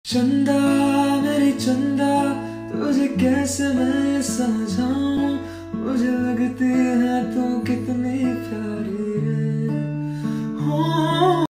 चंदा मेरी चंदा, तुझे कैसे मैं ये समझाऊं, मुझे लगती है तू कितनी प्यारी।